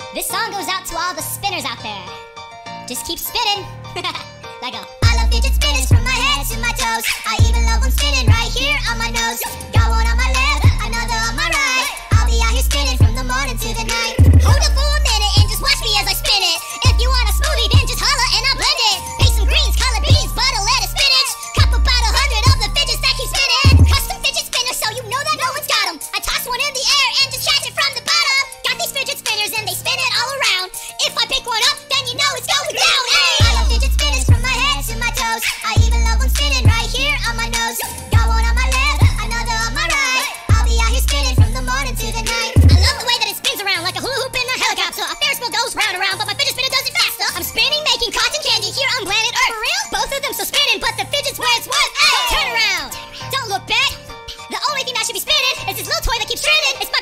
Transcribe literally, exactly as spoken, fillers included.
This song goes out to all the spinners out there. Just keep spinning. Let go. I love fidget spinners from my head to my toes. I even love one spinning right here on my nose. Got one on my left, another on my right. I'll be out here spinning from the morning to the night. Hold up for a minute and just watch me as I spin it. If you want a smoothie, then just holla and I'll blend it. Make some greens, collard beans, butter, lettuce, spinach. Cup about a hundred of the fidgets that keep spinning. Custom fidget spinners, so you know that no one's got them. I toss one in the air and just catch it from the bottom. Got these fidget spinners and they spin it all around. If I pick one up, then you know it's going down. Hey! I love fidget spinners from my head to my toes. I even love one spinning right here on my nose. Got one on my left, another on my right. I'll be out here spinning from the morning to the night. I love the way that it spins around like a hula hoop in a helicopter. A Ferris wheel goes round and round, but my fidget spinner does it faster. I'm spinning, making cotton candy here on planet Earth. For real? Both of them still spinning, but the fidget's where it's worth. Hey! Turn around. Don't look back. The only thing that should be spinning is this little toy that keeps trending. It's my